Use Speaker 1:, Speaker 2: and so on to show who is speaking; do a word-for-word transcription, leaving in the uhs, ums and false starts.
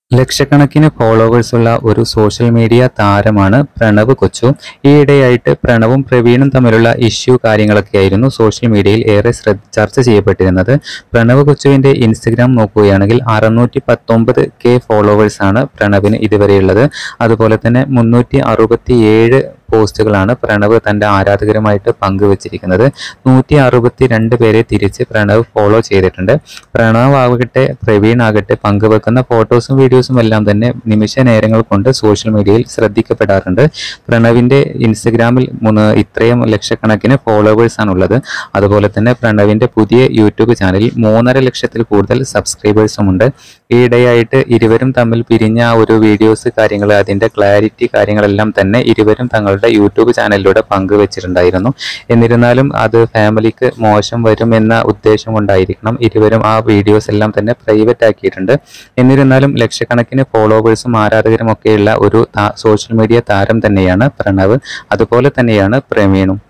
Speaker 1: ലക്ഷക്കണക്കിന് ഫോളോവേഴ്സുള്ള ഒരു social media താരമാണ് പ്രണവ് കൊച്ചു. ഈയിടെയായിട്ട് പ്രണവും പ്രവീണും തമ്മിലുള്ള ഇഷ്യൂ കാര്യങ്ങളൊക്കെയായിരുന്നു സോഷ്യൽ മീഡിയയിൽ ഏറെ ശ്രദ്ധ ചർച്ച ചെയ്യപ്പെട്ടിരുന്നത്. പ്രണവ് കൊച്ചുവിൻ്റെ ഇൻസ്റ്റഗ്രാം നോക്കുകയാണെങ്കിൽ അറുന്നൂറ്റി പത്തൊമ്പത് കെ ഫോളോവേഴ്സാണ് പ്രണവിന് ഇതുവരെയുള്ളത്. അതുപോലെ തന്നെ മുന്നൂറ്റി അറുപത്തി ഏഴ് പോസ്റ്റുകളാണ് പ്രണവ് തൻ്റെ ആരാധകരുമായിട്ട് പങ്കുവച്ചിരിക്കുന്നത്. നൂറ്റി അറുപത്തി രണ്ട് പേരെ തിരിച്ച് പ്രണവ് ഫോളോ ചെയ്തിട്ടുണ്ട്. പ്രണവ് ആകട്ടെ പ്രവീൺ ആകട്ടെ പങ്കുവെക്കുന്ന ഫോട്ടോസും വീഡിയോസും എല്ലാം തന്നെ നിമിഷ നേരങ്ങൾ കൊണ്ട് സോഷ്യൽ മീഡിയയിൽ ശ്രദ്ധിക്കപ്പെടാറുണ്ട്. പ്രണവിൻ്റെ ഇൻസ്റ്റഗ്രാമിൽ മൂന്ന് ഇത്രയും ലക്ഷക്കണക്കിന് ഫോളോവേഴ്സാണുള്ളത്. അതുപോലെ തന്നെ പ്രണവിൻ്റെ പുതിയ യൂട്യൂബ് ചാനലിൽ മൂന്നര ലക്ഷത്തിൽ കൂടുതൽ സബ്സ്ക്രൈബേഴ്സുമുണ്ട്. ഈയിടെയായിട്ട് ഇരുവരും തമ്മിൽ പിരിഞ്ഞ ഒരു വീഡിയോസ് കാര്യങ്ങൾ അതിൻ്റെ ക്ലാരിറ്റി കാര്യങ്ങളെല്ലാം തന്നെ ഇരുവരും തങ്ങളുടെ യൂട്യൂബ് ചാനലിലൂടെ പങ്കുവച്ചിട്ടുണ്ടായിരുന്നു. എന്നിരുന്നാലും അത് ഫാമിലിക്ക് മോശം വരും എന്ന ഉദ്ദേശം കൊണ്ടായിരിക്കണം ഇരുവരും ആ വീഡിയോസ് എല്ലാം തന്നെ പ്രൈവറ്റ് ആക്കിയിട്ടുണ്ട്. എന്നിരുന്നാലും ലക്ഷക്കണക്കിന് ഫോളോവേഴ്സും ആരാധകരും ഒക്കെയുള്ള ഒരു സോഷ്യൽ മീഡിയ താരം തന്നെയാണ് പ്രണവ്. അതുപോലെ തന്നെയാണ് പ്രവീണും.